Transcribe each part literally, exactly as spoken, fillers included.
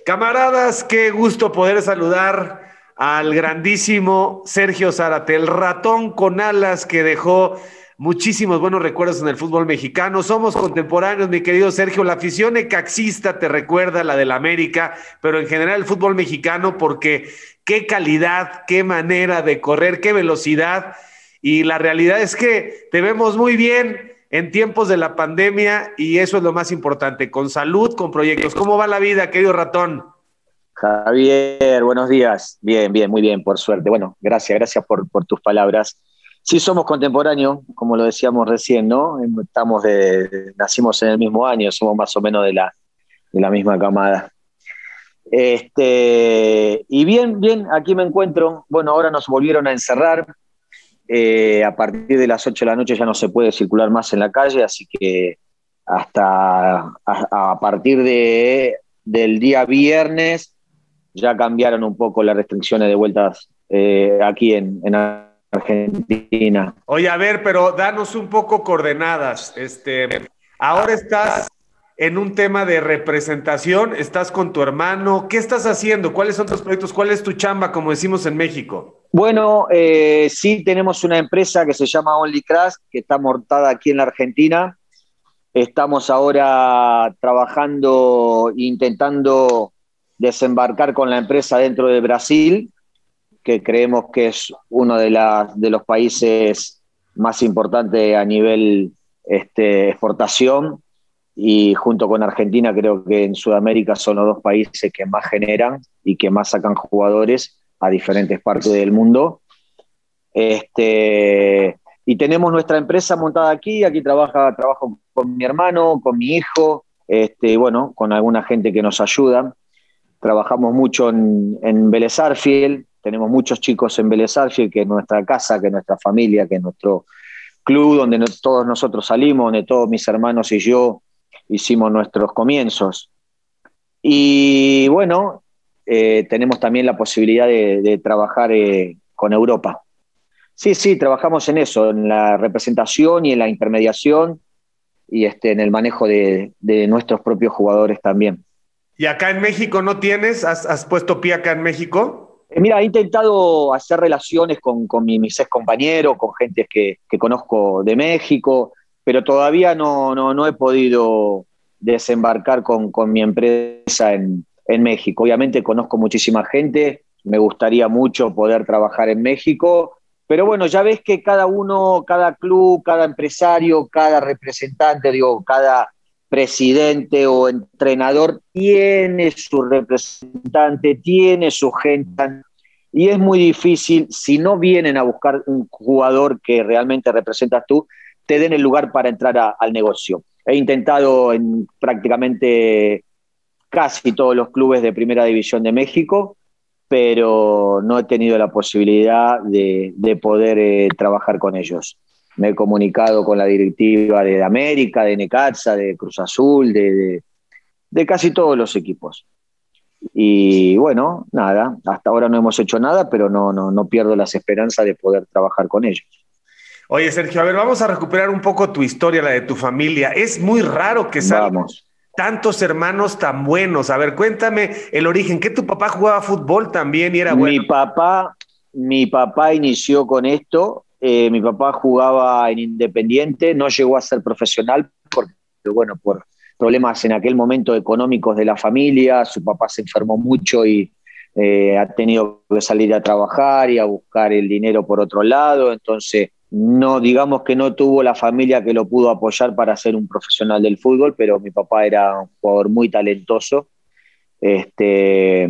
Camaradas, qué gusto poder saludar al grandísimo Sergio Zárate, el ratón con alas que dejó muchísimos buenos recuerdos en el fútbol mexicano. Somos contemporáneos, mi querido Sergio. La afición necaxista te recuerda la del América, pero en general el fútbol mexicano, porque qué calidad, qué manera de correr, qué velocidad. Y la realidad es que te vemos muy bien en tiempos de la pandemia y eso es lo más importante, con salud, con proyectos. ¿Cómo va la vida, querido ratón? Javier, buenos días. Bien, bien, muy bien, por suerte. Bueno, gracias, gracias por, por tus palabras. Sí, somos contemporáneos, como lo decíamos recién, ¿no? Estamos de, nacimos en el mismo año, somos más o menos de la, de la misma camada. Este, y bien, bien, aquí me encuentro. Bueno, ahora nos volvieron a encerrar. Eh, a partir de las ocho de la noche ya no se puede circular más en la calle, así que hasta a, a partir de, del día viernes ya cambiaron un poco las restricciones de vueltas eh, aquí en, en Argentina. Oye, a ver, pero danos un poco coordenadas. Este, ahora estás en un tema de representación, estás con tu hermano. ¿Qué estás haciendo? ¿Cuáles son tus proyectos? ¿Cuál es tu chamba, como decimos en México? Bueno, eh, sí tenemos una empresa que se llama Only Crash, que está montada aquí en la Argentina. Estamos ahora trabajando, intentando desembarcar con la empresa dentro de Brasil, que creemos que es uno de, la, de los países más importantes a nivel este, exportación, y junto con Argentina creo que en Sudamérica son los dos países que más generan y que más sacan jugadores a diferentes partes del mundo. Este, y tenemos nuestra empresa montada aquí, aquí trabaja, trabajo con mi hermano, con mi hijo, este, bueno, con alguna gente que nos ayuda. Trabajamos mucho en, en Vélez Sarsfield, tenemos muchos chicos en Vélez Sarsfield, que es nuestra casa, que es nuestra familia, que es nuestro club donde no, todos nosotros salimos, donde todos mis hermanos y yo hicimos nuestros comienzos. Y bueno, eh, tenemos también la posibilidad de, de trabajar eh, con Europa. Sí, sí, trabajamos en eso, en la representación y en la intermediación y este, en el manejo de, de nuestros propios jugadores también. ¿Y acá en México no tienes? ¿Has, has puesto pie acá en México? Eh, mira, he intentado hacer relaciones con, con mi, mis ex compañeros, con gente que, que conozco de México, pero todavía no, no, no he podido desembarcar con, con mi empresa en, en México. Obviamente conozco muchísima gente, me gustaría mucho poder trabajar en México, pero bueno, ya ves que cada uno, cada club, cada empresario, cada representante, digo, cada presidente o entrenador tiene su representante, tiene su gente, y es muy difícil, si no vienen a buscar un jugador que realmente representas tú, te den el lugar para entrar a, al negocio. He intentado en prácticamente casi todos los clubes de Primera División de México, pero no he tenido la posibilidad de, de poder eh, trabajar con ellos. Me he comunicado con la directiva de América, de Necaxa, de Cruz Azul, de, de, de casi todos los equipos. Y bueno, nada, hasta ahora no hemos hecho nada, pero no, no, no pierdo las esperanzas de poder trabajar con ellos. Oye, Sergio, a ver, vamos a recuperar un poco tu historia, la de tu familia. Es muy raro que salgan tantos hermanos tan buenos. A ver, cuéntame el origen. ¿Que tu papá jugaba fútbol también y era bueno? Mi papá, mi papá inició con esto. Eh, mi papá jugaba en Independiente, no llegó a ser profesional porque, bueno, por problemas en aquel momento económicos de la familia, su papá se enfermó mucho y eh, ha tenido que salir a trabajar y a buscar el dinero por otro lado, entonces no, digamos que no tuvo la familia que lo pudo apoyar para ser un profesional del fútbol, pero mi papá era un jugador muy talentoso. Este,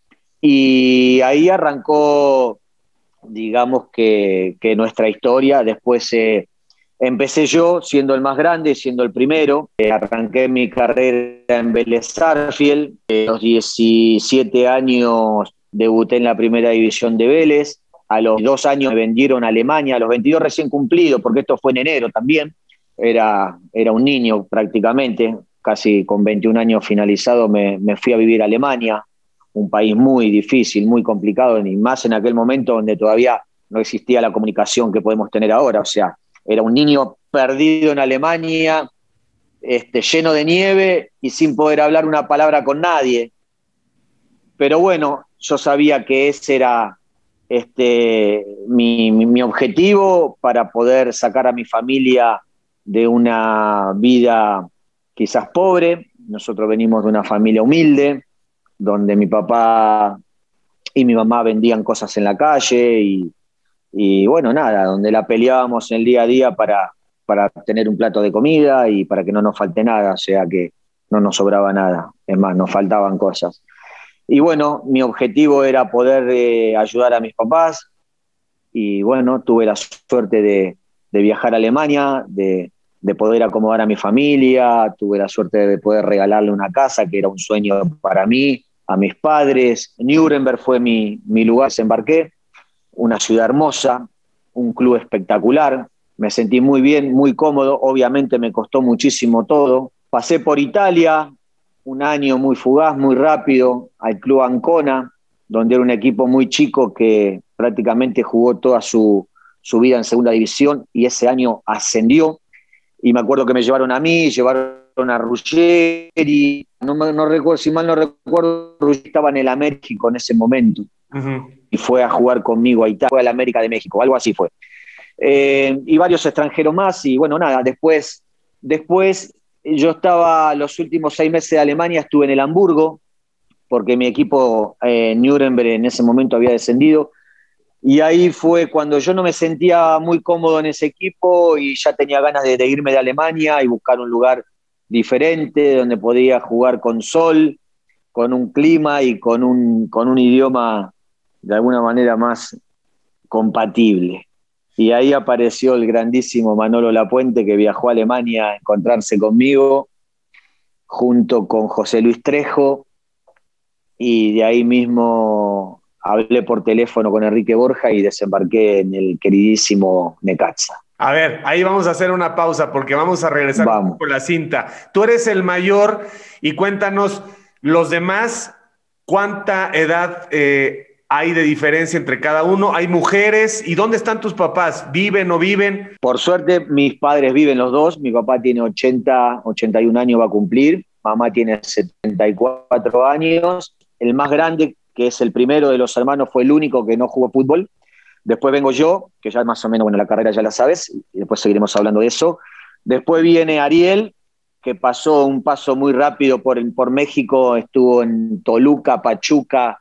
y ahí arrancó, digamos que, que nuestra historia. Después eh, empecé yo siendo el más grande, siendo el primero. Eh, arranqué mi carrera en Vélez Sarsfield. Eh, a los diecisiete años debuté en la Primera División de Vélez. A los dos años me vendieron a Alemania, a los veintidós recién cumplidos, porque esto fue en enero también. Era, era un niño prácticamente, casi con veintiún años finalizados me, me fui a vivir a Alemania, un país muy difícil, muy complicado, y más en aquel momento donde todavía no existía la comunicación que podemos tener ahora. O sea, era un niño perdido en Alemania, este, lleno de nieve y sin poder hablar una palabra con nadie. pero bueno, yo sabía que ese era este, mi, mi, mi objetivo para poder sacar a mi familia de una vida quizás pobre. Nosotros venimos de una familia humilde, donde mi papá y mi mamá vendían cosas en la calle y, y bueno, nada, donde la peleábamos en el día a día para, para tener un plato de comida y para que no nos falte nada, o sea que no nos sobraba nada, es más, nos faltaban cosas. Y bueno, mi objetivo era poder eh, ayudar a mis papás y bueno, tuve la suerte de, de viajar a Alemania, de, de poder acomodar a mi familia, tuve la suerte de poder regalarle una casa, que era un sueño para mí, a mis padres. Nuremberg fue mi, mi lugar, desembarqué, una ciudad hermosa, un club espectacular, me sentí muy bien, muy cómodo, obviamente me costó muchísimo todo. Pasé por Italia, un año muy fugaz, muy rápido, al Club Ancona, donde era un equipo muy chico que prácticamente jugó toda su, su vida en segunda división y ese año ascendió. Y me acuerdo que me llevaron a mí, llevaron a Ruggeri, no, no recuerdo, si mal no recuerdo, Ruggeri estaba en el América en ese momento. Uh-huh. Y fue a jugar conmigo a Italia, fue al América de México, algo así fue. Eh, y varios extranjeros más, y bueno, nada, después, después yo estaba los últimos seis meses de Alemania, estuve en el Hamburgo, porque mi equipo eh, Nuremberg en ese momento había descendido, y ahí fue cuando yo no me sentía muy cómodo en ese equipo y ya tenía ganas de, de irme de Alemania y buscar un lugar diferente, donde podía jugar con sol, con un clima y con un, con un idioma de alguna manera más compatible. Y ahí apareció el grandísimo Manolo Lapuente, que viajó a Alemania a encontrarse conmigo, junto con José Luis Trejo, y de ahí mismo hablé por teléfono con Enrique Borja y desembarqué en el queridísimo Necaxa. A ver, ahí vamos a hacer una pausa porque vamos a regresar vamos. con la cinta. Tú eres el mayor y cuéntanos, los demás, ¿cuánta edad eh, hay de diferencia entre cada uno? ¿Hay mujeres? ¿Y dónde están tus papás? ¿Viven o viven? Por suerte, mis padres viven los dos. Mi papá tiene ochenta, ochenta y un años, va a cumplir. Mamá tiene setenta y cuatro años. El más grande, que es el primero de los hermanos, fue el único que no jugó fútbol. Después vengo yo, que ya más o menos, bueno, la carrera ya la sabes, y después seguiremos hablando de eso. Después viene Ariel, que pasó un paso muy rápido por, por México, estuvo en Toluca, Pachuca,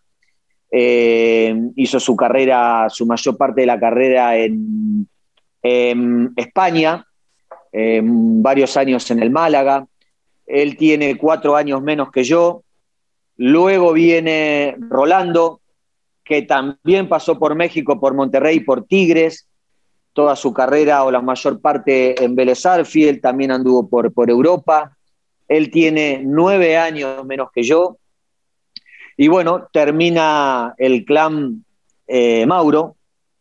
eh, hizo su carrera, su mayor parte de la carrera en, en España, eh, varios años en el Málaga. Él tiene cuatro años menos que yo. Luego viene Rolando, que también pasó por México, por Monterrey, por Tigres, toda su carrera o la mayor parte en Vélez Sarsfield, también anduvo por, por Europa. Él tiene nueve años menos que yo. Y bueno, termina el clan eh, Mauro,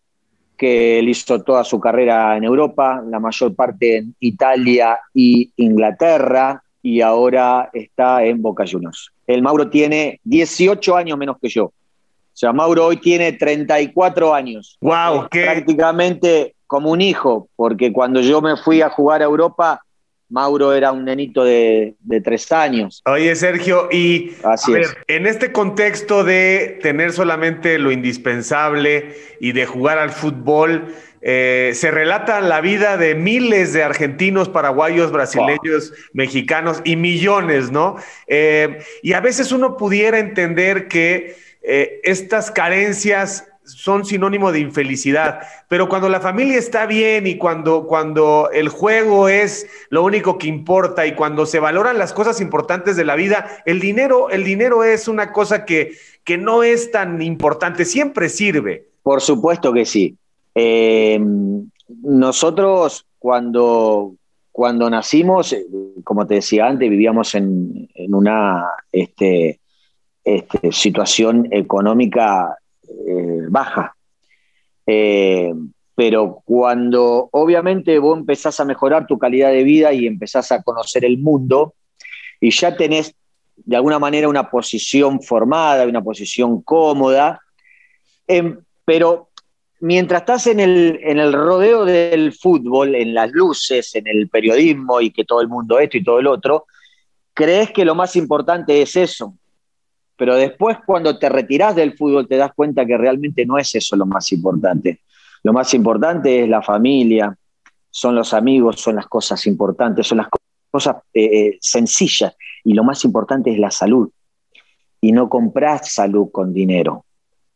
que él hizo toda su carrera en Europa, la mayor parte en Italia y Inglaterra, y ahora está en Boca Juniors. El Mauro tiene dieciocho años menos que yo. O sea, Mauro hoy tiene treinta y cuatro años. ¡Wow! ¿Qué? Prácticamente como un hijo, porque cuando yo me fui a jugar a Europa, Mauro era un nenito de, de tres años. Oye, Sergio, y Así a ver, es. en este contexto de tener solamente lo indispensable y de jugar al fútbol, eh, se relata la vida de miles de argentinos, paraguayos, brasileños, wow. mexicanos y millones, ¿no? Eh, y a veces uno pudiera entender que eh, estas carencias son sinónimo de infelicidad, pero cuando la familia está bien y cuando, cuando el juego es lo único que importa y cuando se valoran las cosas importantes de la vida, el dinero, el dinero es una cosa que, que no es tan importante, siempre sirve. Por supuesto que sí. Eh, nosotros cuando, cuando nacimos, como te decía antes, vivíamos en, en una este, este, situación económica Eh, baja, eh, pero cuando obviamente vos empezás a mejorar tu calidad de vida y empezás a conocer el mundo y ya tenés de alguna manera una posición formada, una posición cómoda, eh, pero mientras estás en el, en el rodeo del fútbol, en las luces, en el periodismo y que todo el mundo esto y todo el otro, crees que lo más importante es eso. pero después cuando te retirás del fútbol te das cuenta que realmente no es eso lo más importante. Lo más importante es la familia, son los amigos, son las cosas importantes, son las cosas eh, sencillas, y lo más importante es la salud. Y no comprás salud con dinero.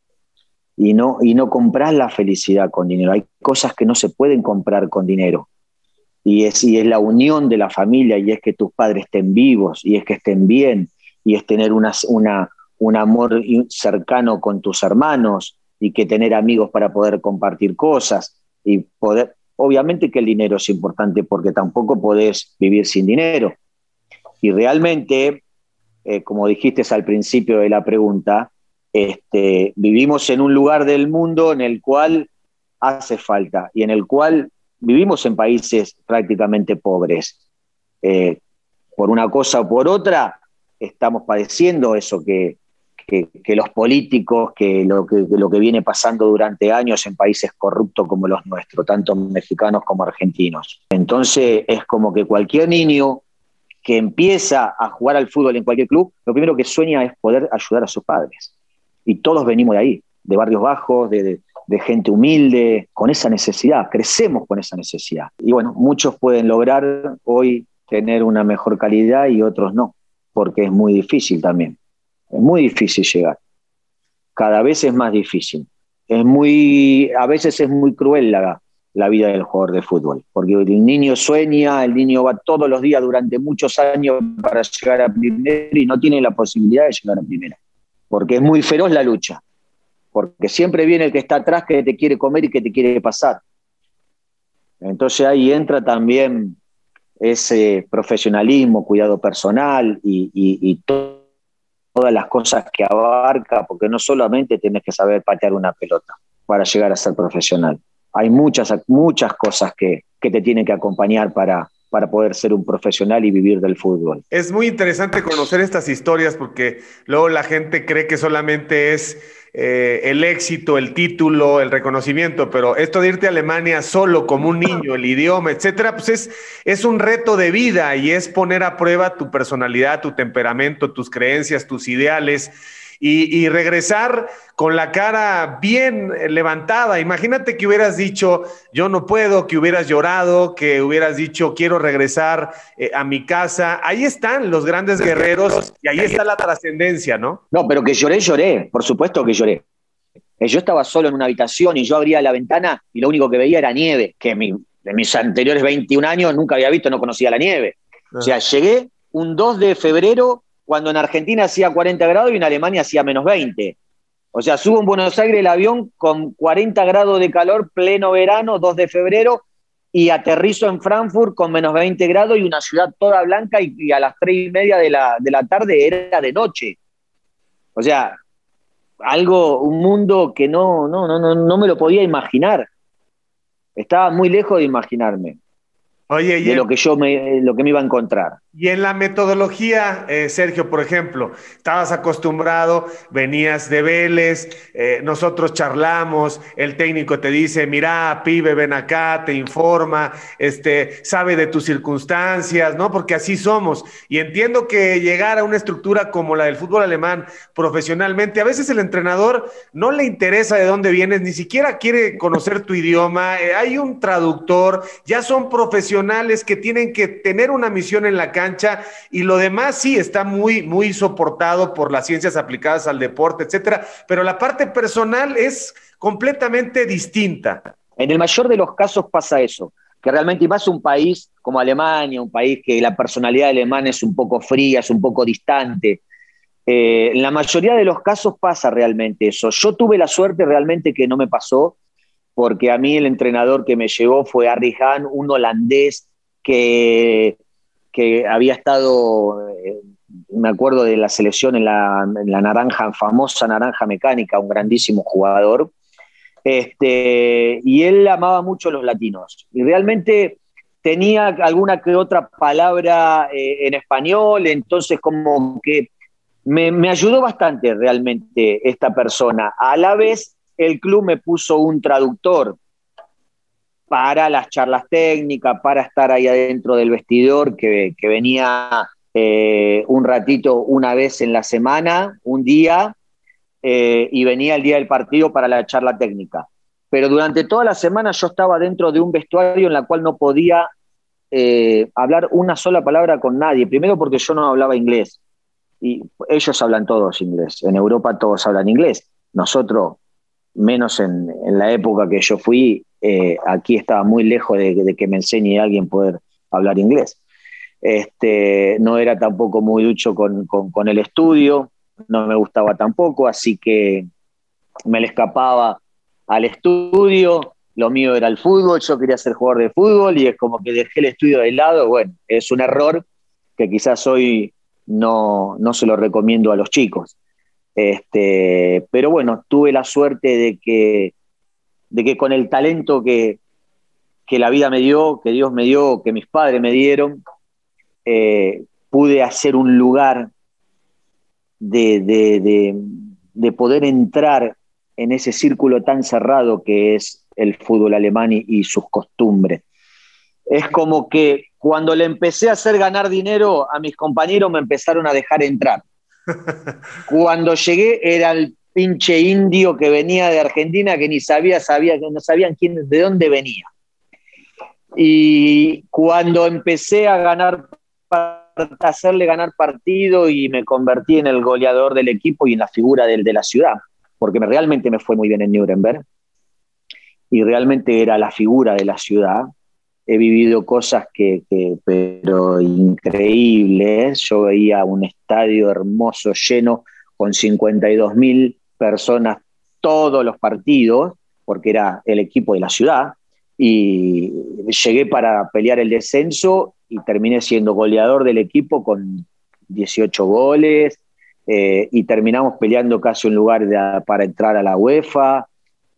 Y no, y no comprás la felicidad con dinero. Hay cosas que no se pueden comprar con dinero. Y es, y es la unión de la familia, y es que tus padres estén vivos, y es que estén bien, y es tener una, una, un amor cercano con tus hermanos, y que tener amigos para poder compartir cosas. Y poder, obviamente que el dinero es importante, porque tampoco podés vivir sin dinero. Y realmente, eh, como dijiste al principio de la pregunta, Este, vivimos en un lugar del mundo en el cual hace falta, y en el cual vivimos en países prácticamente pobres. Eh, por una cosa o por otra, estamos padeciendo eso que, que, que los políticos, que lo que, que lo que viene pasando durante años en países corruptos como los nuestros, tanto mexicanos como argentinos. Entonces es como que cualquier niño que empieza a jugar al fútbol en cualquier club, lo primero que sueña es poder ayudar a sus padres. Y todos venimos de ahí, de barrios bajos, de, de, de gente humilde, con esa necesidad, crecemos con esa necesidad. Y bueno, muchos pueden lograr hoy tener una mejor calidad y otros no, porque es muy difícil también. Es muy difícil llegar. Cada vez es más difícil. Es muy, a veces es muy cruel la, la vida del jugador de fútbol, porque el niño sueña, el niño va todos los días durante muchos años para llegar a primera y no tiene la posibilidad de llegar a primera. Porque es muy feroz la lucha, porque siempre viene el que está atrás que te quiere comer y que te quiere pasar. Entonces ahí entra también ese profesionalismo, cuidado personal y, y, y to- todas las cosas que abarca, porque no solamente tienes que saber patear una pelota para llegar a ser profesional. Hay muchas, muchas cosas que, que te tienen que acompañar para... para poder ser un profesional y vivir del fútbol. Es muy interesante conocer estas historias porque luego la gente cree que solamente es eh, el éxito, el título, el reconocimiento, pero esto de irte a Alemania solo como un niño, el idioma, etcétera, pues es, es un reto de vida y es poner a prueba tu personalidad, tu temperamento, tus creencias, tus ideales. Y, y regresar con la cara bien levantada. Imagínate que hubieras dicho, yo no puedo, que hubieras llorado, que hubieras dicho, quiero regresar eh, a mi casa. Ahí están los grandes guerreros y ahí está la trascendencia, ¿no? No, pero que lloré, lloré, por supuesto que lloré. Yo estaba solo en una habitación y yo abría la ventana y lo único que veía era nieve, que mi, de mis anteriores veintiún años nunca había visto, no conocía la nieve. O sea, llegué un dos de febrero cuando en Argentina hacía cuarenta grados y en Alemania hacía menos veinte. O sea, subo en Buenos Aires el avión con cuarenta grados de calor, pleno verano, dos de febrero, y aterrizo en Frankfurt con menos veinte grados y una ciudad toda blanca, y, y a las tres y media de la, de la tarde era de noche. O sea, algo, un mundo que no, no, no, no, no me lo podía imaginar. Estaba muy lejos de imaginarme. Oye, de lo que yo me, lo que me iba a encontrar. Y en la metodología, eh, Sergio, por ejemplo, estabas acostumbrado, venías de Vélez, eh, nosotros charlamos, el técnico te dice, mira, pibe, ven acá, te informa, este, sabe de tus circunstancias, ¿no? Porque así somos. Y entiendo que llegar a una estructura como la del fútbol alemán profesionalmente, a veces el entrenador no le interesa de dónde vienes, ni siquiera quiere conocer tu idioma, eh, hay un traductor, ya son profesionales que tienen que tener una misión en la cancha, y lo demás sí está muy, muy soportado por las ciencias aplicadas al deporte, etcétera, pero la parte personal es completamente distinta. En el mayor de los casos pasa eso, que realmente, y más un país como Alemania, un país que la personalidad alemana es un poco fría, es un poco distante, eh, en la mayoría de los casos pasa realmente eso. Yo tuve la suerte realmente que no me pasó, porque a mí el entrenador que me llevó fue Harry Hahn, un holandés que... que había estado, eh, me acuerdo de la selección en la, en la naranja, famosa naranja mecánica, un grandísimo jugador, este, y él amaba mucho a los latinos, y realmente tenía alguna que otra palabra eh, en español, entonces como que me, me ayudó bastante realmente esta persona. A la vez, el club me puso un traductor para las charlas técnicas, para estar ahí adentro del vestidor, que, que venía eh, un ratito una vez en la semana, un día, eh, y venía el día del partido para la charla técnica. Pero durante toda la semana yo estaba dentro de un vestuario en la cual no podía eh, hablar una sola palabra con nadie. Primero porque yo no hablaba inglés. Y ellos hablan todos inglés. En Europa todos hablan inglés. Nosotros, menos en, en la época que yo fui, eh, aquí estaba muy lejos de, de que me enseñe a alguien poder hablar inglés. Este, no era tampoco muy ducho con, con, con el estudio, no me gustaba tampoco, así que me le escapaba al estudio. Lo mío era el fútbol, yo quería ser jugador de fútbol y es como que dejé el estudio de lado. Bueno, es un error que quizás hoy no, no se lo recomiendo a los chicos. Este, pero bueno, tuve la suerte de que, de que con el talento que, que la vida me dio, que Dios me dio, que mis padres me dieron, eh, pude hacer un lugar de, de, de, de poder entrar en ese círculo tan cerrado que es el fútbol alemán y, y sus costumbres. Es como que cuando le empecé a hacer ganar dinero, a mis compañeros me empezaron a dejar entrar. Cuando llegué era el pinche indio que venía de Argentina que ni sabía, sabía que no sabían quién, de dónde venía. Y cuando empecé a ganar, a hacerle ganar partido y me convertí en el goleador del equipo y en la figura del, de la ciudad, porque me, realmente me fue muy bien en Nuremberg y realmente era la figura de la ciudad. He vivido cosas que, que, pero increíbles. Yo veía un estadio hermoso, lleno, con cincuenta y dos mil personas todos los partidos, porque era el equipo de la ciudad, y llegué para pelear el descenso y terminé siendo goleador del equipo con dieciocho goles, eh, y terminamos peleando casi un lugar de, para entrar a la UEFA.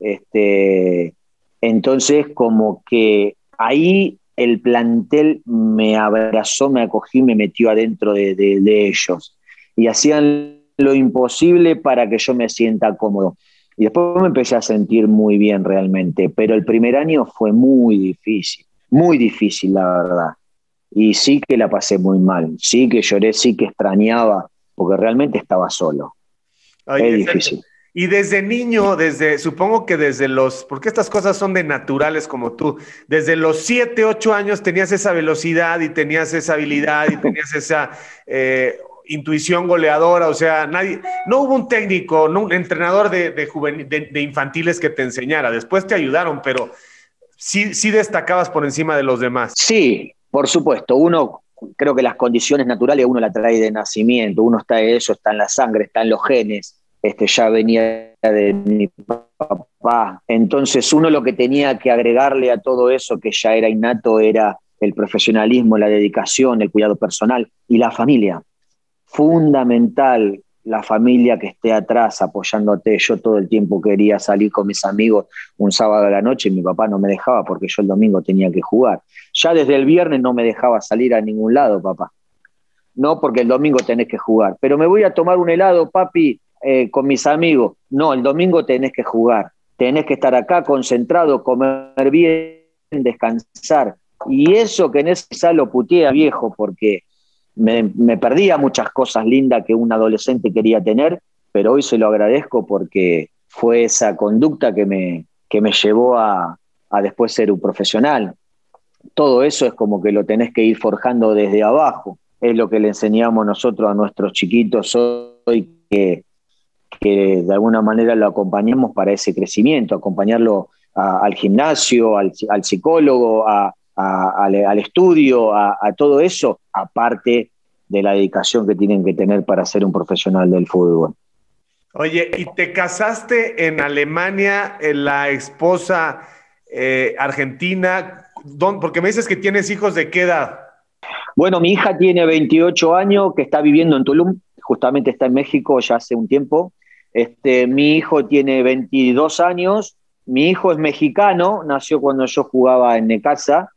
Este, entonces, como que ahí el plantel me abrazó, me acogió y me metió adentro de, de, de ellos. Y hacían lo imposible para que yo me sienta cómodo. Y después me empecé a sentir muy bien realmente. Pero el primer año fue muy difícil, muy difícil, la verdad. Y sí que la pasé muy mal. Sí que lloré, sí que extrañaba, porque realmente estaba solo. Oye, es difícil. Y desde niño, desde, supongo que desde los, porque estas cosas son de naturales como tú, desde los siete, ocho años tenías esa velocidad y tenías esa habilidad y tenías esa eh, intuición goleadora, o sea, nadie, no hubo un técnico, no un entrenador de, de, juvenil, de, de infantiles que te enseñara, después te ayudaron, pero sí, sí destacabas por encima de los demás. Sí, por supuesto, uno, creo que las condiciones naturales uno las trae de nacimiento, uno está en eso, está en la sangre, está en los genes. Este, ya venía de mi papá. Entonces uno lo que tenía que agregarle a todo eso que ya era innato era el profesionalismo, la dedicación, el cuidado personal y la familia. Fundamental la familia que esté atrás apoyándote. Yo todo el tiempo quería salir con mis amigos un sábado a la noche y mi papá no me dejaba porque yo el domingo tenía que jugar. Ya desde el viernes no me dejaba salir a ningún lado, papá. No, porque el domingo tenés que jugar. Pero me voy a tomar un helado, papi, Eh, con mis amigos. No, el domingo tenés que jugar, tenés que estar acá concentrado, comer bien, descansar. Y eso que en ese sal lo puteé viejo, porque me, me perdía muchas cosas lindas que un adolescente quería tener, pero hoy se lo agradezco porque fue esa conducta que me, que me llevó a, a después ser un profesional. Todo eso es como que lo tenés que ir forjando desde abajo. Es lo que le enseñamos nosotros a nuestros chiquitos hoy, que que de alguna manera lo acompañemos para ese crecimiento, acompañarlo a, al gimnasio, al, al psicólogo, a, a, al, al estudio, a, a todo eso, aparte de la dedicación que tienen que tener para ser un profesional del fútbol. Oye, ¿y te casaste en Alemania, en la esposa eh, argentina? ¿Dónde? Porque me dices que tienes hijos, ¿de qué edad? Bueno, mi hija tiene veintiocho años, que está viviendo en Tulum, justamente está en México ya hace un tiempo. Este, mi hijo tiene veintidós años, mi hijo es mexicano, nació cuando yo jugaba en Necaxa,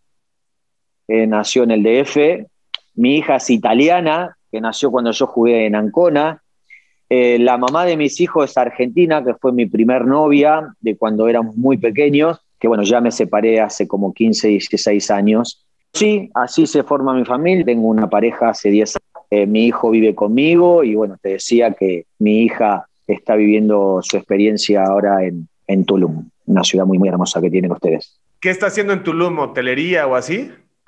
eh, nació en el D F. Mi hija es italiana, que nació cuando yo jugué en Ancona. Eh, la mamá de mis hijos es argentina, que fue mi primer novia de cuando éramos muy pequeños, que bueno, ya me separé hace como quince, dieciséis años. Sí, así se forma mi familia, tengo una pareja hace diez años. Eh, mi hijo vive conmigo y bueno, te decía que mi hija está viviendo su experiencia ahora en, en Tulum, una ciudad muy, muy hermosa que tienen ustedes. ¿Qué está haciendo en Tulum? ¿Hotelería o así?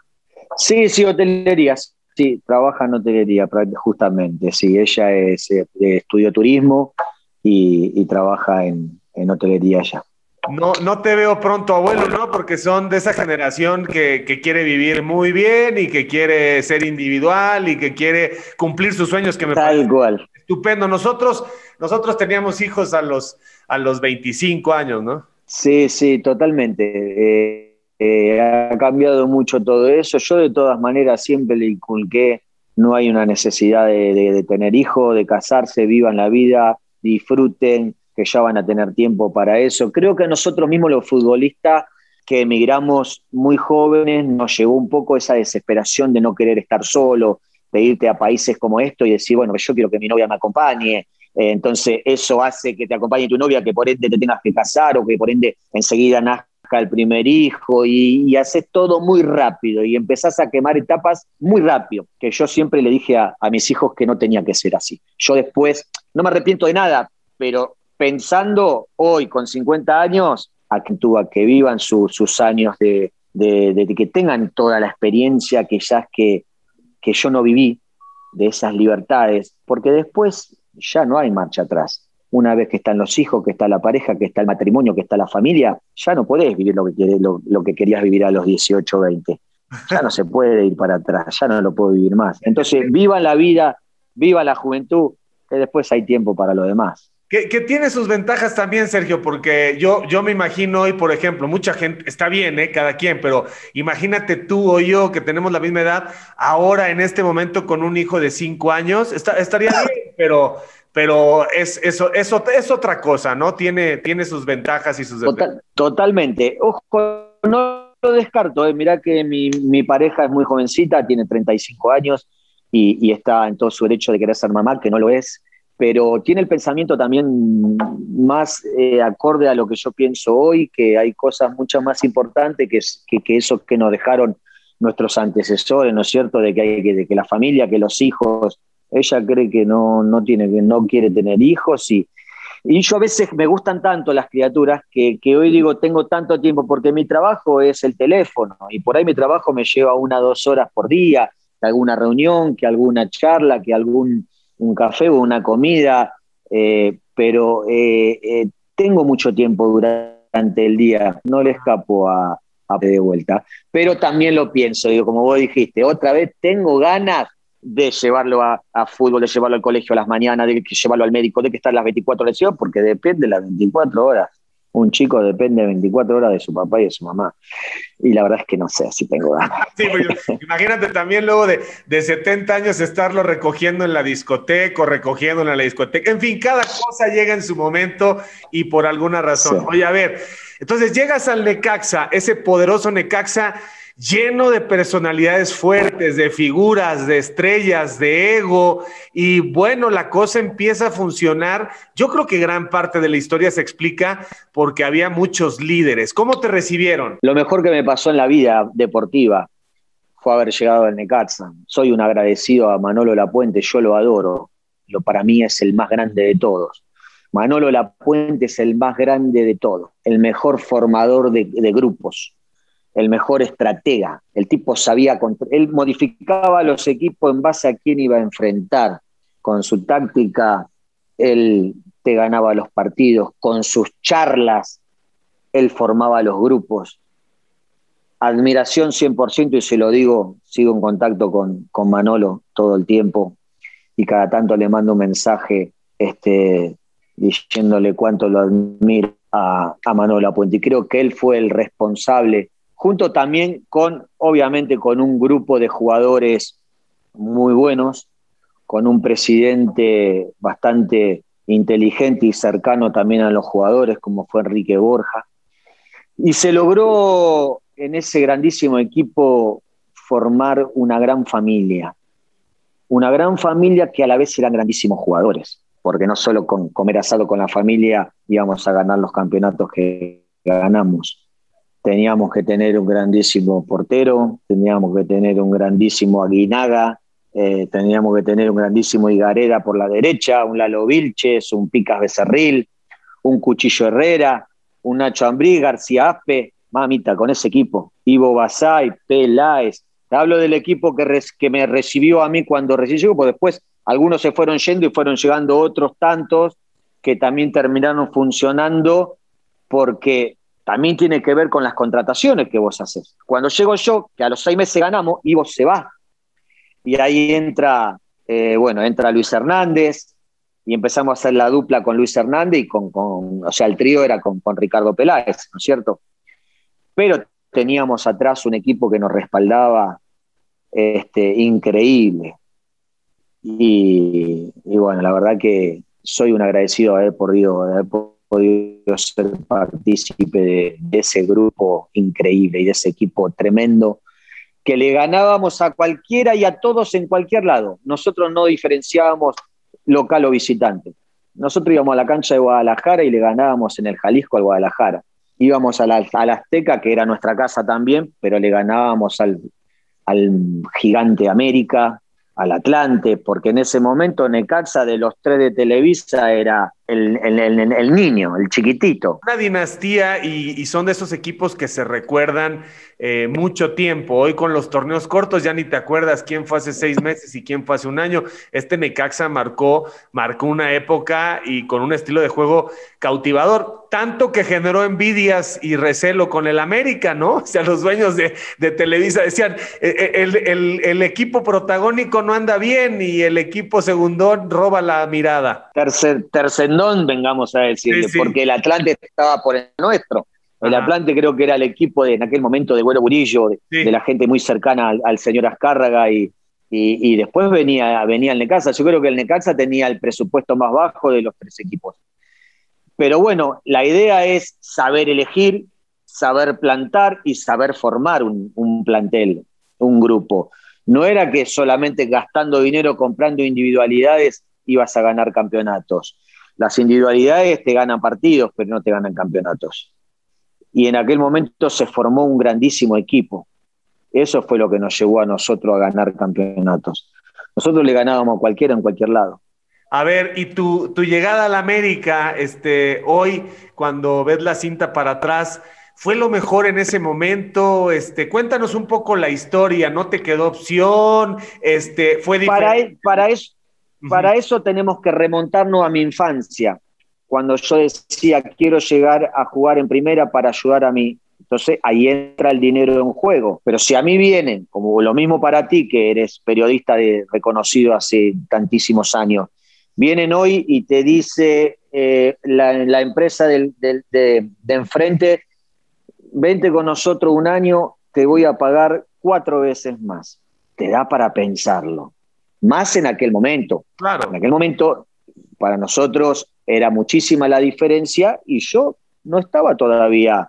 Sí, sí, hotelería, sí, trabaja en hotelería justamente, sí, ella es, eh, estudió turismo y, y trabaja en, en hotelería allá. No, no te veo pronto, abuelo, ¿no? Porque son de esa generación que, que quiere vivir muy bien y que quiere ser individual y que quiere cumplir sus sueños, que me parece Tal cual. estupendo. Nosotros, nosotros teníamos hijos a los, a los veinticinco años, ¿no? Sí, sí, totalmente. Eh, eh, ha cambiado mucho todo eso. Yo de todas maneras siempre le inculqué, no hay una necesidad de, de, de tener hijos, de casarse, vivan la vida, disfruten, que ya van a tener tiempo para eso. Creo que a nosotros mismos los futbolistas que emigramos muy jóvenes nos llegó un poco esa desesperación de no querer estar solo, de irte a países como esto y decir, bueno, yo quiero que mi novia me acompañe. Eh, entonces eso hace que te acompañe tu novia, que por ende te tengas que casar o que por ende enseguida nazca el primer hijo y, y haces todo muy rápido y empezás a quemar etapas muy rápido, que yo siempre le dije a, a mis hijos que no tenía que ser así. Yo después no me arrepiento de nada, pero pensando hoy con cincuenta años, a que, a que vivan su, sus años de, de, de, de que tengan toda la experiencia que ya es que, que yo no viví, de esas libertades, porque después ya no hay marcha atrás. Una vez que están los hijos, que está la pareja, que está el matrimonio, que está la familia, ya no podés vivir lo que, querés, lo, lo que querías vivir a los dieciocho, veinte. Ya no se puede ir para atrás, ya no lo puedo vivir más. Entonces, viva la vida, viva la juventud, que después hay tiempo para lo demás. Que, que tiene sus ventajas también, Sergio, porque yo, yo me imagino hoy, por ejemplo, mucha gente, está bien, ¿eh? Cada quien, pero imagínate tú o yo que tenemos la misma edad, ahora en este momento con un hijo de cinco años, está, estaría bien, pero, pero es, eso, eso, es otra cosa, ¿no? Tiene, tiene sus ventajas y sus Total, totalmente. Ojo, no lo descarto, ¿eh? Mirá que mi, mi pareja es muy jovencita, tiene treinta y cinco años y, y está en todo su derecho de querer ser mamá, que no lo es, pero tiene el pensamiento también más eh, acorde a lo que yo pienso hoy, que hay cosas mucho más importantes que, que, que eso que nos dejaron nuestros antecesores, ¿no es cierto? De que, hay, que, de que la familia, que los hijos, ella cree que no, no, tiene, que no quiere tener hijos y, y yo a veces me gustan tanto las criaturas que, que hoy digo, tengo tanto tiempo porque mi trabajo es el teléfono y por ahí mi trabajo me lleva una o dos horas por día, que alguna reunión, que alguna charla, que algún un café o una comida, eh, pero eh, eh, tengo mucho tiempo durante el día, no le escapo a, a de vuelta, pero también lo pienso, digo, como vos dijiste, otra vez tengo ganas de llevarlo a, a fútbol, de llevarlo al colegio a las mañanas, de llevarlo al médico, de que estar las veinticuatro horas, porque depende de las veinticuatro horas. Un chico depende de veinticuatro horas de su papá y de su mamá. Y la verdad es que no sé si tengo ganas. Sí, pues, imagínate también luego de, de setenta años estarlo recogiendo en la discoteca o recogiéndolo en la discoteca. En fin, cada cosa llega en su momento y por alguna razón. Sí. Oye, a ver, entonces llegas al Necaxa, ese poderoso Necaxa lleno de personalidades fuertes, de figuras, de estrellas, de ego, y bueno, la cosa empieza a funcionar. Yo creo que gran parte de la historia se explica porque había muchos líderes. ¿Cómo te recibieron? Lo mejor que me pasó en la vida deportiva fue haber llegado al Necaxa. Soy un agradecido a Manolo Lapuente, yo lo adoro. Lo, para mí es el más grande de todos. Manolo Lapuente es el más grande de todos, el mejor formador de, de grupos, el mejor estratega. El tipo sabía, él modificaba los equipos en base a quién iba a enfrentar. Con su táctica, él te ganaba los partidos. Con sus charlas, él formaba los grupos. Admiración cien por ciento, y se lo digo, sigo en contacto con, con Manolo todo el tiempo, y cada tanto le mando un mensaje este, diciéndole cuánto lo admiro a, a Manolo Lapuente. Y creo que él fue el responsable, junto también con, obviamente, con un grupo de jugadores muy buenos, con un presidente bastante inteligente y cercano también a los jugadores, como fue Enrique Borja. Y se logró en ese grandísimo equipo formar una gran familia, una gran familia que a la vez eran grandísimos jugadores, porque no solo con comer asado con la familia íbamos a ganar los campeonatos que ganamos. Teníamos que tener un grandísimo portero, teníamos que tener un grandísimo Aguinaga, Eh, teníamos que tener un grandísimo Higareda por la derecha, un Lalo Vilches, un Picas Becerril, un Cuchillo Herrera, un Nacho Ambrí, García Aspe, mamita, con ese equipo, Ivo Basay, Peláez. Te hablo del equipo que, res, que me recibió a mí cuando recibió, porque después algunos se fueron yendo y fueron llegando otros tantos que también terminaron funcionando, porque también tiene que ver con las contrataciones que vos haces. Cuando llego yo, que a los seis meses ganamos, Ivo se va. Y ahí entra, eh, bueno, entra Luis Hernández, y empezamos a hacer la dupla con Luis Hernández y con, con o sea, el trío era con, con Ricardo Peláez, ¿no es cierto? Pero teníamos atrás un equipo que nos respaldaba este, increíble. Y, y bueno, la verdad que soy un agradecido de haber podido, de haber podido ser partícipe de, de ese grupo increíble y de ese equipo tremendo, que le ganábamos a cualquiera y a todos en cualquier lado. Nosotros no diferenciábamos local o visitante. Nosotros íbamos a la cancha de Guadalajara y le ganábamos en el Jalisco al Guadalajara. Íbamos a la, a la Azteca, que era nuestra casa también, pero le ganábamos al, al Gigante América, al Atlante, porque en ese momento Necaxa, de los tres de Televisa, era el, el, el, el niño, el chiquitito. Una dinastía, y, y son de esos equipos que se recuerdan eh, mucho tiempo. Hoy con los torneos cortos ya ni te acuerdas quién fue hace seis meses y quién fue hace un año. Este Necaxa marcó, marcó una época y con un estilo de juego cautivador, tanto que generó envidias y recelo con el América, ¿no? O sea, los dueños de, de Televisa decían, el, el, el equipo protagónico no anda bien y el equipo segundón roba la mirada. Tercer, tercendón, vengamos a decirle, sí, sí. Porque el Atlante estaba por el nuestro. El Ajá. Atlante creo que era el equipo de, en aquel momento, de Güero Burillo, de, sí. de la gente muy cercana al, al señor Azcárraga, y, y, y después venía, venía el Necaxa. Yo creo que el Necaxa tenía el presupuesto más bajo de los tres equipos. Pero bueno, la idea es saber elegir, saber plantar y saber formar un, un plantel, un grupo. No era que solamente gastando dinero, comprando individualidades, ibas a ganar campeonatos. Las individualidades te ganan partidos, pero no te ganan campeonatos. Y en aquel momento se formó un grandísimo equipo. Eso fue lo que nos llevó a nosotros a ganar campeonatos. Nosotros le ganábamos a cualquiera en cualquier lado. A ver, y tu, tu llegada a la América, este, hoy, cuando ves la cinta para atrás, ¿fue lo mejor en ese momento? Este, cuéntanos un poco la historia. ¿No te quedó opción? Este, ¿fue diferente? Para, para, eso, uh-huh. para eso tenemos que remontarnos a mi infancia, cuando yo decía quiero llegar a jugar en primera para ayudar a mí. Entonces ahí entra el dinero en juego. Pero si a mí vienen, como lo mismo para ti, que eres periodista de, reconocido hace tantísimos años, vienen hoy y te dice eh, la, la empresa del, del, de, de enfrente, vente con nosotros un año, te voy a pagar cuatro veces más. Te da para pensarlo. Más en aquel momento. Claro. En aquel momento, para nosotros era muchísima la diferencia y yo no estaba todavía,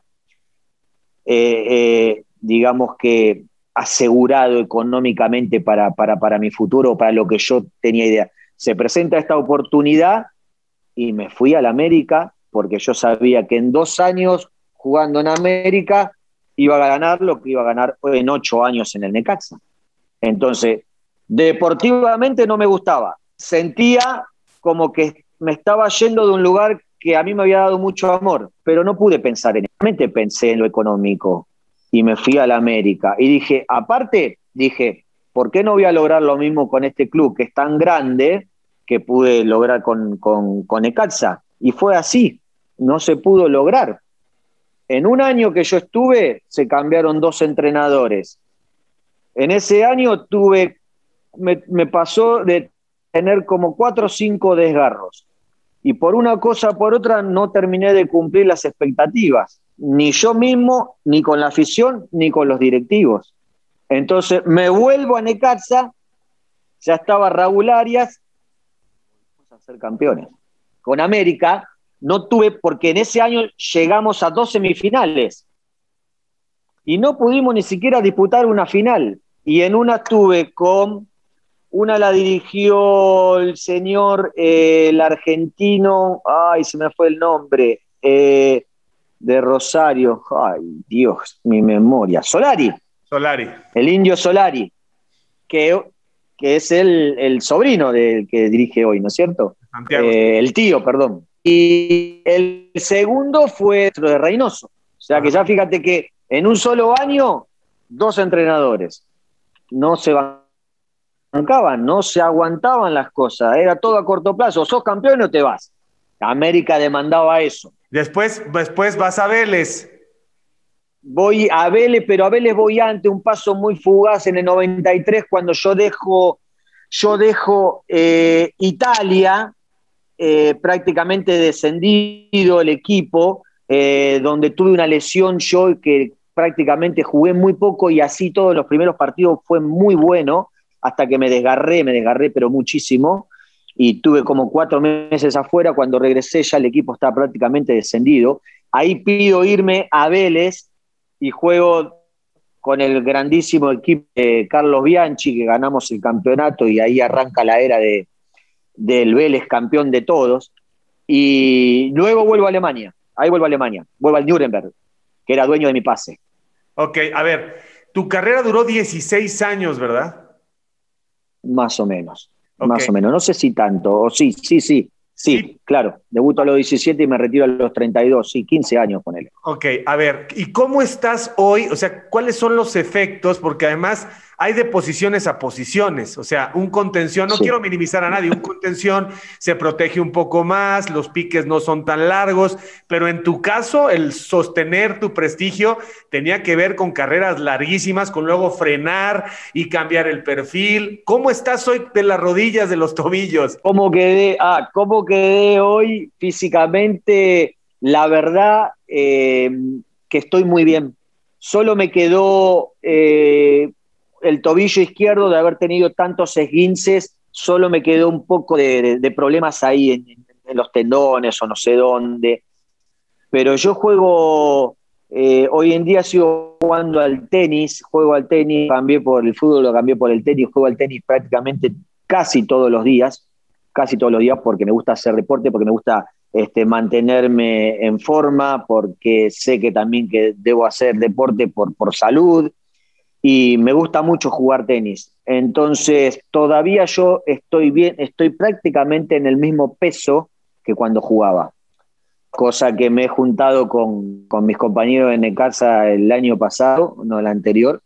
eh, eh, digamos que, asegurado económicamente para, para, para mi futuro, para lo que yo tenía idea. Se presenta esta oportunidad y me fui a la América porque yo sabía que en dos años jugando en América iba a ganar lo que iba a ganar en ocho años en el Necaxa. Entonces, deportivamente no me gustaba. Sentía como que me estaba yendo de un lugar que a mí me había dado mucho amor, pero no pude pensar en eso. Realmente pensé en lo económico y me fui a la América. Y dije, aparte, dije, ¿por qué no voy a lograr lo mismo con este club que es tan grande que pude lograr con, con, con Necaxa? Y fue así, no se pudo lograr. En un año que yo estuve, se cambiaron dos entrenadores. En ese año tuve, me, me pasó de tener como cuatro o cinco desgarros. Y por una cosa o por otra no terminé de cumplir las expectativas. Ni yo mismo, ni con la afición, ni con los directivos. Entonces me vuelvo a Necaxa, ya estaba Raúl Arias, vamos a ser campeones. Con América no tuve, porque en ese año llegamos a dos semifinales y no pudimos ni siquiera disputar una final. Y en una estuve con, una la dirigió el señor, eh, el argentino, ay, se me fue el nombre, eh, de Rosario, ay, Dios, mi memoria, Solari. Solari. El indio Solari, que que es el, el sobrino del que dirige hoy, ¿no es cierto? Santiago. Eh, el tío, perdón. Y el segundo fue de Reynoso. O sea que ya fíjate que en un solo año, dos entrenadores. No se bancaban, no se aguantaban las cosas. Era todo a corto plazo. ¿Sos campeón o te vas? América demandaba eso. Después, después vas a Vélez. Voy a Vélez, pero a Vélez voy antes, un paso muy fugaz en el noventa y tres, cuando yo dejo, yo dejo eh, Italia, eh, prácticamente descendido el equipo, eh, donde tuve una lesión yo que prácticamente jugué muy poco y así todos los primeros partidos fue muy bueno, hasta que me desgarré, me desgarré pero muchísimo, y tuve como cuatro meses afuera. Cuando regresé ya el equipo estaba prácticamente descendido. Ahí pido irme a Vélez y juego con el grandísimo equipo de Carlos Bianchi, que ganamos el campeonato y ahí arranca la era de, del Vélez campeón de todos. Y luego vuelvo a Alemania, ahí vuelvo a Alemania, vuelvo al Nuremberg, que era dueño de mi pase. Ok, a ver, tu carrera duró dieciséis años, ¿verdad? Más o menos, okay. más o menos, no sé si tanto, o sí, sí, sí. Sí, sí, claro. Debuto a los diecisiete y me retiro a los treinta y dos. Sí, quince años, ponele. Ok, a ver, ¿y cómo estás hoy? O sea, ¿cuáles son los efectos? Porque además hay de posiciones a posiciones. O sea, un contención, no sí. quiero minimizar a nadie, un contención se protege un poco más, los piques no son tan largos, pero en tu caso, el sostener tu prestigio tenía que ver con carreras larguísimas, con luego frenar y cambiar el perfil. ¿Cómo estás hoy de las rodillas, de los tobillos? ¿Cómo quedé? Ah, ¿cómo quedé hoy físicamente? La verdad eh, que estoy muy bien. Solo me quedó eh, el tobillo izquierdo de haber tenido tantos esguinces, solo me quedó un poco de, de, de problemas ahí en, en los tendones o no sé dónde. Pero yo juego, eh, hoy en día sigo jugando al tenis, juego al tenis, cambié por el fútbol, lo cambié por el tenis, juego al tenis prácticamente casi todos los días, casi todos los días porque me gusta hacer deporte, porque me gusta Este, mantenerme en forma, porque sé que también que debo hacer deporte por, por salud, y me gusta mucho jugar tenis. Entonces, todavía yo estoy bien, estoy prácticamente en el mismo peso que cuando jugaba, cosa que me he juntado con, con mis compañeros en Necaxa el año pasado, no el anterior,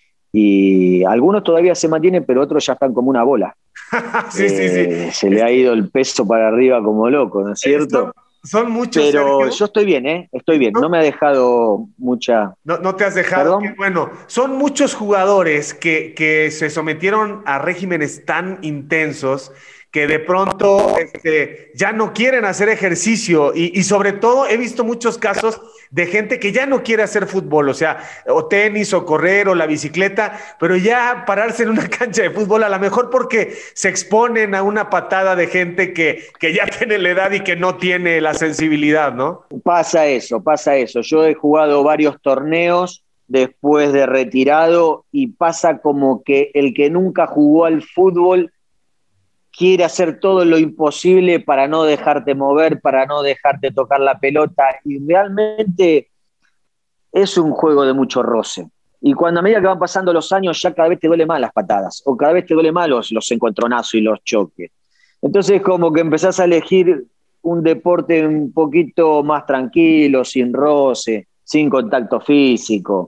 y algunos todavía se mantienen, pero otros ya están como una bola. sí, sí, sí. Eh, se le ha ido el peso para arriba como loco, ¿no es cierto? Son, son muchos, pero Sergio. Yo estoy bien, ¿eh? Estoy bien. No, no me ha dejado mucha... No, no te has dejado. Que, bueno, son muchos jugadores que, que se sometieron a regímenes tan intensos que de pronto este, ya no quieren hacer ejercicio y, y sobre todo he visto muchos casos de gente que ya no quiere hacer fútbol, o sea, o tenis o correr o la bicicleta, pero ya pararse en una cancha de fútbol, a lo mejor porque se exponen a una patada de gente que, que ya tiene la edad y que no tiene la sensibilidad, ¿no? Pasa eso, pasa eso. Yo he jugado varios torneos después de retirado y pasa como que el que nunca jugó al fútbol quiere hacer todo lo imposible para no dejarte mover, para no dejarte tocar la pelota, y realmente es un juego de mucho roce. Y cuando a medida que van pasando los años ya cada vez te duele más las patadas, o cada vez te duele más los, los encontronazos y los choques. Entonces como que empezás a elegir un deporte un poquito más tranquilo, sin roce, sin contacto físico.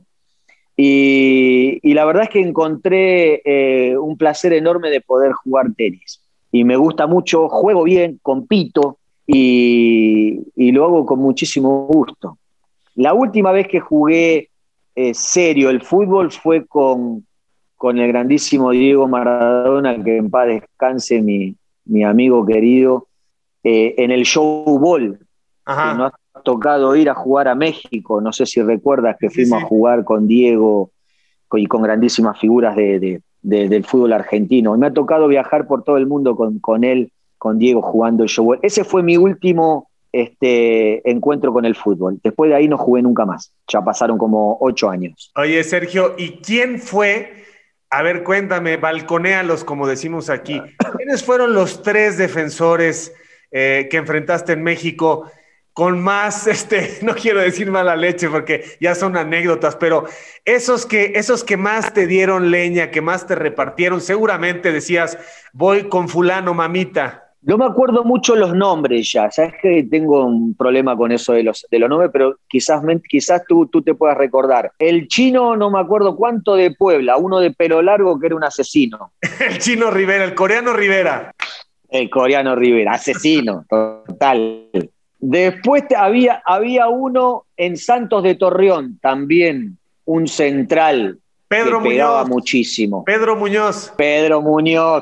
Y, y la verdad es que encontré eh, un placer enorme de poder jugar tenis. Y me gusta mucho, juego bien, compito y, y lo hago con muchísimo gusto. La última vez que jugué eh, serio el fútbol fue con, con el grandísimo Diego Maradona, que en paz descanse, mi, mi amigo querido, eh, en el Showball. Ajá. Que nos ha tocado ir a jugar a México, no sé si recuerdas que fuimos sí, sí. a jugar con Diego y con grandísimas figuras de... de De, del fútbol argentino. Me ha tocado viajar por todo el mundo con, con él, con Diego, jugando el show. Ese fue mi último este, encuentro con el fútbol. Después de ahí no jugué nunca más. Ya pasaron como ocho años. Oye, Sergio, ¿y quién fue? A ver, cuéntame, balconéalos, como decimos aquí. ¿Quiénes fueron los tres defensores eh, que enfrentaste en México con más, este, no quiero decir mala leche porque ya son anécdotas, pero esos que, esos que más te dieron leña, que más te repartieron, seguramente decías, voy con fulano, mamita. No me acuerdo mucho los nombres ya, sabes que tengo un problema con eso de los, de los nombres, pero quizás, quizás tú, tú te puedas recordar. El chino, no me acuerdo cuánto, de Puebla, uno de pelo largo que era un asesino. El chino Rivera, el coreano Rivera. El coreano Rivera, asesino, total. Después había, había uno en Santos de Torreón, también un central. Pedro que pegaba Muñoz. Muchísimo. Pedro Muñoz. Pedro Muñoz.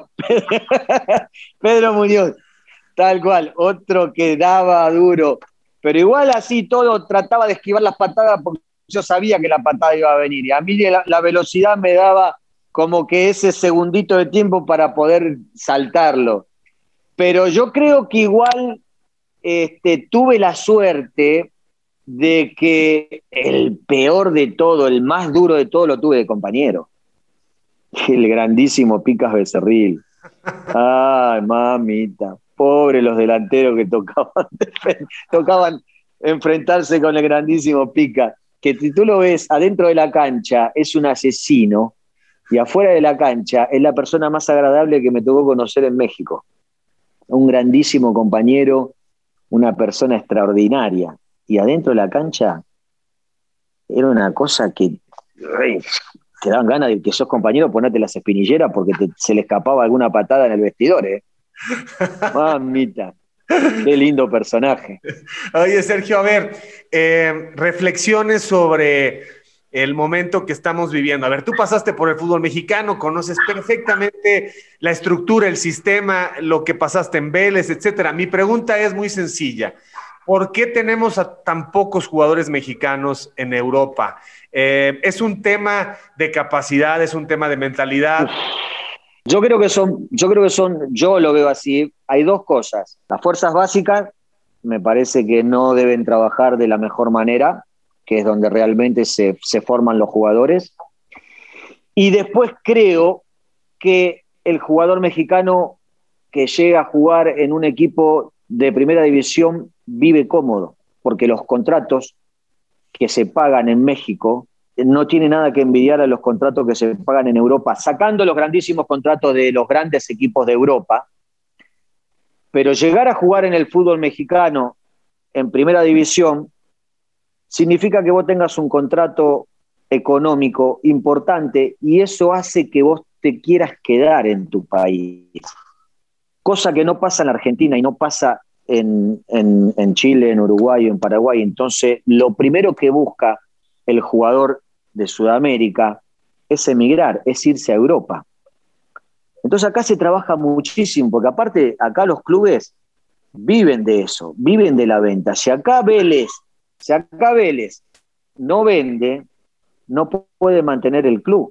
Pedro Muñoz, tal cual. Otro que daba duro. Pero igual así todo trataba de esquivar las patadas porque yo sabía que la patada iba a venir. Y a mí la, la velocidad me daba como que ese segundito de tiempo para poder saltarlo. Pero yo creo que igual este, tuve la suerte de que el peor de todo, el más duro de todo, lo tuve de compañero. El grandísimo Picas Becerril. Ay, mamita. Pobre los delanteros que tocaban, tocaban enfrentarse con el grandísimo Pica. Que si tú lo ves adentro de la cancha, es un asesino, y afuera de la cancha es la persona más agradable que me tocó conocer en México. Un grandísimo compañero, una persona extraordinaria. Y adentro de la cancha era una cosa que ay, te daban ganas de que sos compañero, ponerte las espinilleras porque te, se le escapaba alguna patada en el vestidor, ¿eh? Mamita, qué lindo personaje. Oye, Sergio, a ver, eh, reflexiones sobre el momento que estamos viviendo. A ver, tú pasaste por el fútbol mexicano, conoces perfectamente la estructura, el sistema, lo que pasaste en Vélez, etcétera. Mi pregunta es muy sencilla. ¿Por qué tenemos a tan pocos jugadores mexicanos en Europa? Eh, ¿Es un tema de capacidad, es un tema de mentalidad? Yo creo que son, yo creo que son, yo lo veo así, hay dos cosas. Las fuerzas básicas me parece que no deben trabajar de la mejor manera, que es donde realmente se, se forman los jugadores. Y después creo que el jugador mexicano que llega a jugar en un equipo de primera división vive cómodo, porque los contratos que se pagan en México no tienen nada que envidiar a los contratos que se pagan en Europa, sacando los grandísimos contratos de los grandes equipos de Europa. Pero llegar a jugar en el fútbol mexicano en primera división significa que vos tengas un contrato económico importante y eso hace que vos te quieras quedar en tu país. Cosa que no pasa en Argentina y no pasa en, en, en Chile, en Uruguay o en Paraguay. Entonces, lo primero que busca el jugador de Sudamérica es emigrar, es irse a Europa. Entonces acá se trabaja muchísimo, porque aparte acá los clubes viven de eso, viven de la venta. Si acá Vélez, si acá Vélez no vende, no puede mantener el club.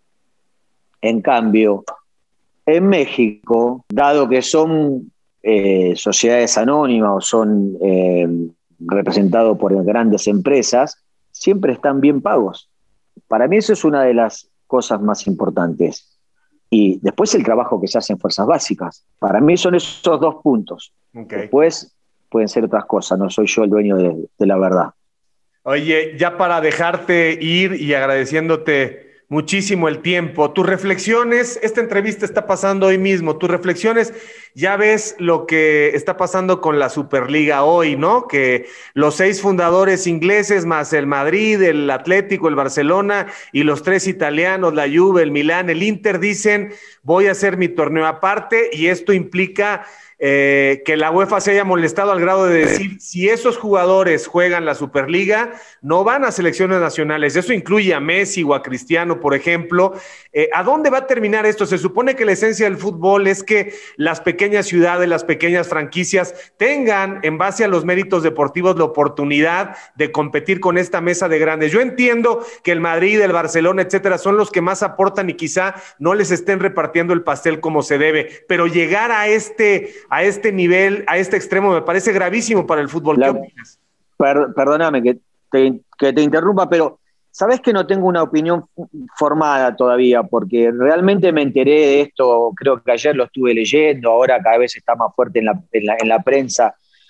En cambio, en México, dado que son eh, sociedades anónimas o son eh, representados por grandes empresas, siempre están bien pagos. Para mí eso es una de las cosas más importantes. Y después el trabajo que se hace en fuerzas básicas. Para mí son esos dos puntos. Okay. Después pueden ser otras cosas, no soy yo el dueño de, de la verdad. Oye, ya para dejarte ir y agradeciéndote muchísimo el tiempo, tus reflexiones, esta entrevista está pasando hoy mismo, tus reflexiones, ya ves lo que está pasando con la Superliga hoy, ¿no? Que los seis fundadores ingleses más el Madrid, el Atlético, el Barcelona y los tres italianos, la Juve, el Milán, el Inter, dicen voy a hacer mi torneo aparte y esto implica Eh, que la UEFA se haya molestado al grado de decir si esos jugadores juegan la Superliga, no van a selecciones nacionales. Eso incluye a Messi o a Cristiano, por ejemplo. Eh, ¿A dónde va a terminar esto? Se supone que la esencia del fútbol es que las pequeñas ciudades, las pequeñas franquicias tengan, en base a los méritos deportivos, la oportunidad de competir con esta mesa de grandes. Yo entiendo que el Madrid, el Barcelona, etcétera, son los que más aportan y quizá no les estén repartiendo el pastel como se debe, pero llegar a este a este nivel, a este extremo, me parece gravísimo para el fútbol. La, ¿Qué opinas? Per, perdóname que te, que te interrumpa, pero sabés que no tengo una opinión formada todavía, porque realmente me enteré de esto, creo que ayer lo estuve leyendo, ahora cada vez está más fuerte en la, en la, en la prensa.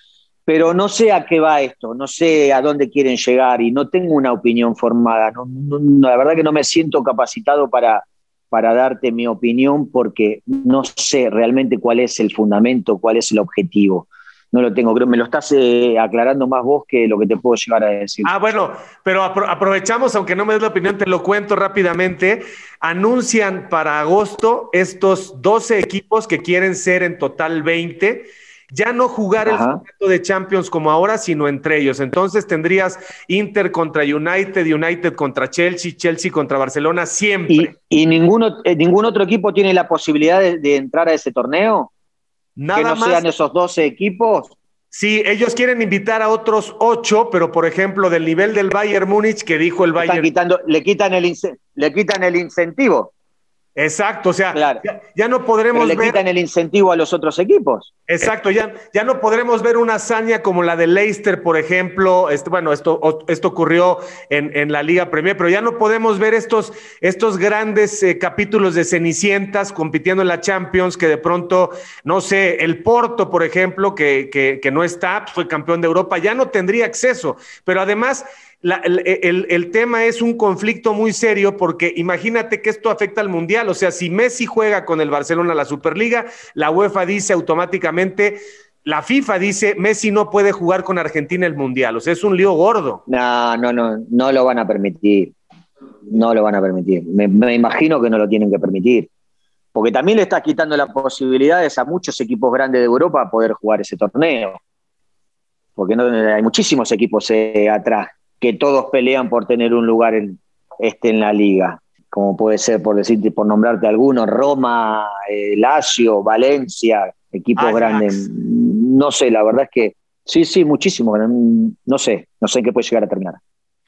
pero no sé a qué va esto, no sé a dónde quieren llegar y no tengo una opinión formada. No, no, no, la verdad que no me siento capacitado para, para darte mi opinión porque no sé realmente cuál es el fundamento, cuál es el objetivo. No lo tengo, creo, me lo estás eh, aclarando más vos que lo que te puedo llegar a decir. Ah, bueno, pero apro aprovechamos, aunque no me des la opinión, te lo cuento rápidamente. Anuncian para agosto estos doce equipos que quieren ser en total veinte. Ya no jugar Ajá. el formato de Champions como ahora, sino entre ellos. Entonces tendrías Inter contra United, United contra Chelsea, Chelsea contra Barcelona, siempre. ¿Y, y ninguno, eh, ningún otro equipo tiene la posibilidad de, de entrar a ese torneo? Nada que no más, sean esos doce equipos. Sí, ellos quieren invitar a otros ocho, pero por ejemplo, del nivel del Bayern Múnich, que dijo el Bayern. Están quitando, le, quitan el, le quitan el incentivo. Exacto, o sea, claro. ya, ya no podremos Pero le ver... quitan el incentivo a los otros equipos. Exacto, ya, ya no podremos ver una hazaña como la de Leicester, por ejemplo. Este, bueno, esto, esto ocurrió en, en la Liga Premier, pero ya no podemos ver estos, estos grandes eh, capítulos de Cenicientas compitiendo en la Champions, que de pronto, no sé, el Porto, por ejemplo, que, que, que no está, fue campeón de Europa, ya no tendría acceso. Pero además... La, el, el, el tema es un conflicto muy serio porque imagínate que esto afecta al Mundial, o sea, si Messi juega con el Barcelona la Superliga, la UEFA dice automáticamente, la FIFA dice, Messi no puede jugar con Argentina el Mundial, o sea, es un lío gordo. No, no, no, no lo van a permitir, no lo van a permitir, me, me imagino que no lo tienen que permitir, porque también le estás quitando las posibilidades a muchos equipos grandes de Europa a poder jugar ese torneo, porque no, hay muchísimos equipos eh, atrás, que todos pelean por tener un lugar en, este, en la liga, como puede ser, por decirte, por nombrarte algunos, Roma, eh, Lazio, Valencia, equipos Ajax. Grandes. No sé, la verdad es que sí, sí, muchísimo. No sé, no sé en qué puede llegar a terminar.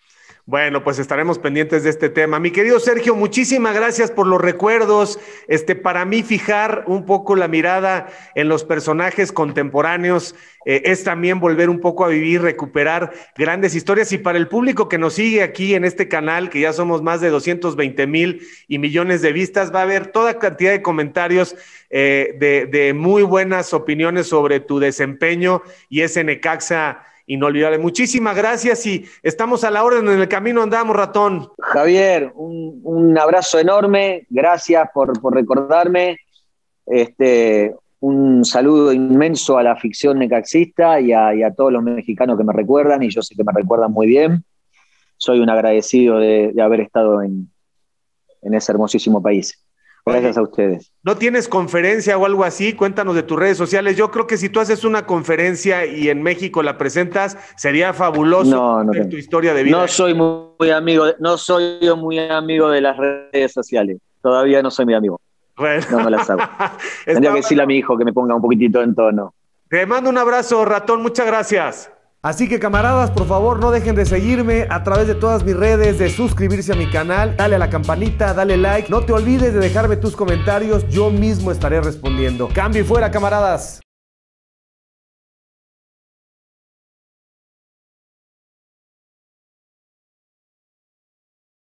Bueno, pues estaremos pendientes de este tema. Mi querido Sergio, muchísimas gracias por los recuerdos. Este, para mí fijar un poco la mirada en los personajes contemporáneos eh, es también volver un poco a vivir, recuperar grandes historias. Y para el público que nos sigue aquí en este canal, que ya somos más de doscientos veinte mil y millones de vistas, va a haber toda cantidad de comentarios eh, de, de muy buenas opiniones sobre tu desempeño y ese Necaxa inolvidable. Muchísimas gracias y estamos a la orden, en el camino andamos, Ratón. Javier, un, un abrazo enorme, gracias por, por recordarme, este, un saludo inmenso a la ficción necaxista y a, y a todos los mexicanos que me recuerdan, y yo sé que me recuerdan muy bien. Soy un agradecido de, de haber estado en, en ese hermosísimo país. Gracias Oye, a ustedes. ¿No tienes conferencia o algo así? Cuéntanos de tus redes sociales. Yo creo que si tú haces una conferencia y en México la presentas, sería fabuloso no, no ver tu historia de vida. No soy muy amigo, de, no soy yo muy amigo de las redes sociales. Todavía no soy muy amigo. Bueno. No me las hago. Tendría que decirle a mi hijo que me ponga un poquitito en tono. Te mando un abrazo, Ratón. Muchas gracias. Así que camaradas, por favor no dejen de seguirme a través de todas mis redes, de suscribirse a mi canal, dale a la campanita, dale like, no te olvides de dejarme tus comentarios, yo mismo estaré respondiendo. Cambio y fuera, camaradas.